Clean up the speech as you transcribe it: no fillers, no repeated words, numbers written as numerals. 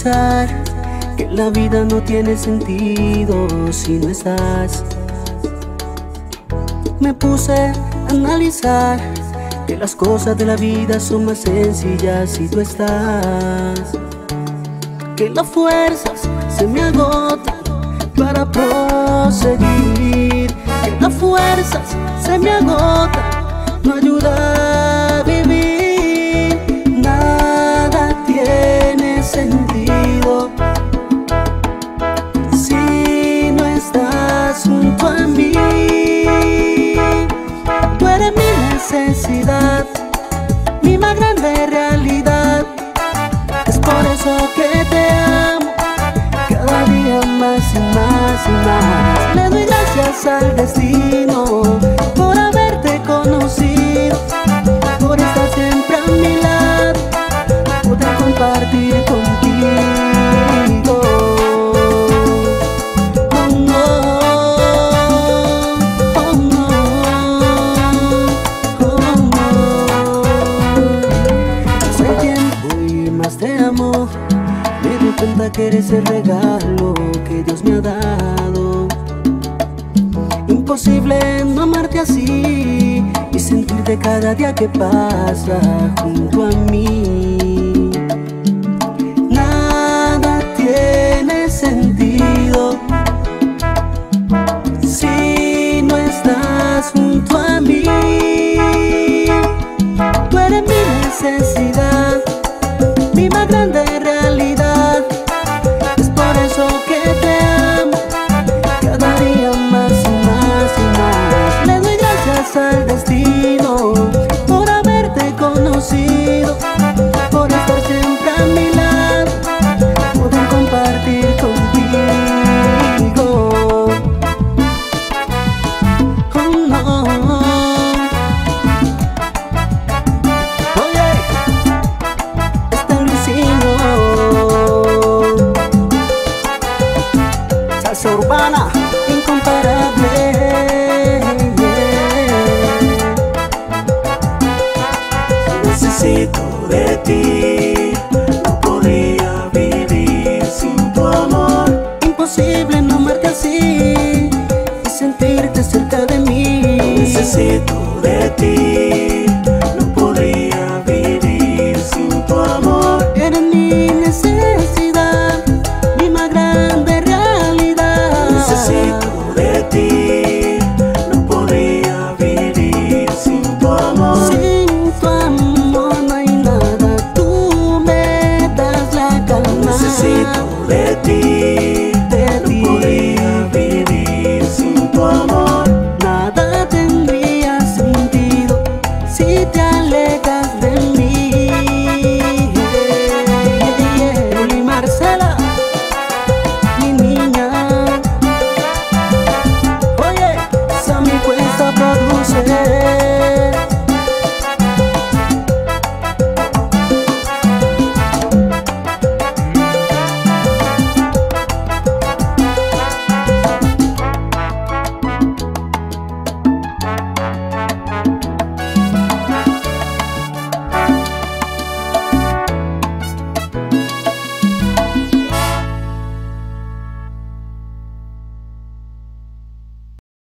pensar que la vida no tiene sentido si no estás. Me puse a analizar que las cosas de la vida son más sencillas si tú estás. Que las fuerzas se me agotan para proseguir. Que las fuerzas se me agotan, no ayuda a vivir. Nada tiene sentido si no estás junto a mí. Tú eres mi necesidad, mi más grande realidad. Es por eso que te amo cada día más y más y más. Le doy gracias al destino por haberte conocido, por estar siempre a mi lado, poder compartir contigo. Oh no, oh no, oh no. Hace tiempo y más te amo, me di cuenta que eres el regalo que Dios me ha dado. Imposible no amarte así y sentirte cada día que pasa junto a mí. Nada tiene sentido si no estás junto a mí. Tú eres mi necesidad, mi más grande realidad. Es por eso que te amo cada día más y más y más. Le doy gracias al destino por haberte conocido, por estar siempre a mi lado, poder compartir contigo. Oh no. Oye, está Luisino, salsa urbana incomparable. Necesito de ti, no podría vivir sin tu amor. Imposible no amarte así y sentirte cerca de mí. Necesito de ti, no podría vivir sin tu amor. Eres mi necesidad, mi más grande realidad. Necesito de ti.